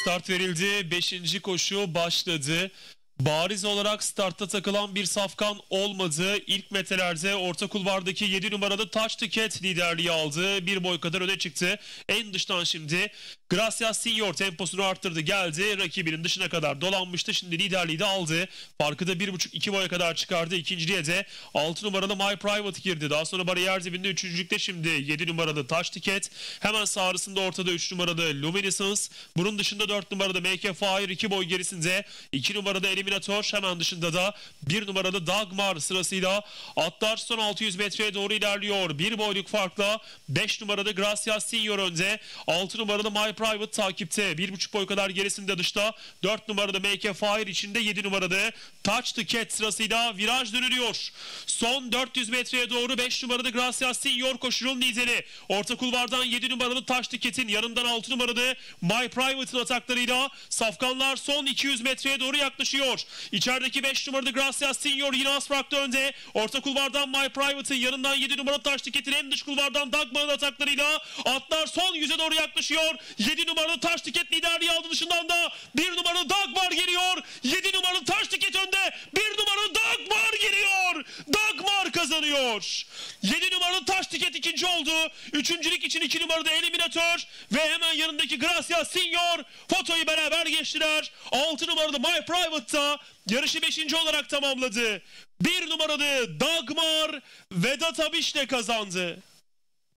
Start verildi. 5. koşu başladı. Bariz olarak startta takılan bir safkan olmadı. İlk metrelerde orta kulvardaki 7 numaralı Touch Ticket liderliği aldı. Bir boy kadar öne çıktı. En dıştan şimdi Gracias Senior temposunu arttırdı, geldi. Rakibinin dışına kadar dolanmıştı. Şimdi liderliği de aldı. Farkı da 1,5-2 boya kadar çıkardı. İkinciliğe de 6 numaralı My Private girdi. Daha sonra bariyer dibinde üçüncülükte şimdi 7 numaralı Touch Ticket. Hemen sağrısında ortada 3 numaralı Luminescence. Bunun dışında 4 numaralı Make a Fire, 2 boy gerisinde 2 numaralı Eliminator, hemen dışında da 1 numaralı Dagmar sırasıyla atlar son 600 metreye doğru ilerliyor. 1 boyluk farkla 5 numaralı Gracias Senior önde. 6 numaralı My Private takipte. 1,5 boy kadar gerisinde dışta 4 numaralı Make a Fire, içinde 7 numaralı Touch the Cat sırasıyla viraj dönülüyor. Son 400 metreye doğru 5 numaralı Gracias Senior koşunun lideri. Orta kulvardan 7 numaralı Touch the Cat'in yanından 6 numaralı My Private'ın ataklarıyla safkanlar son 200 metreye doğru yaklaşıyor. İçerideki 5 numaralı Gracias Senior yine az farklı önde. Orta kulvardan My Private'ın yanından 7 numaralı Touch the Cat'in en dış kulvardan Dagmar'ın ataklarıyla atlar son 100'e doğru yaklaşıyor. 7 numaralı Touch the Cat liderliği aldı, dışından da 1 numaralı Dagmar geliyor. 7 numaralı Touch the Cat önde. 1 numaralı Dagmar geliyor. Dagmar kazanıyor. 7 numaralı Touch the Cat ikinci oldu. Üçüncülük için 2 numaralı Eliminator ve hemen yanındaki Gracias Senior fotoyu beraber geçtiler. 6 numaralı My Private'da yarışı 5. olarak tamamladı. 1 numaralı Dagmar Vedat Abiş'le kazandı.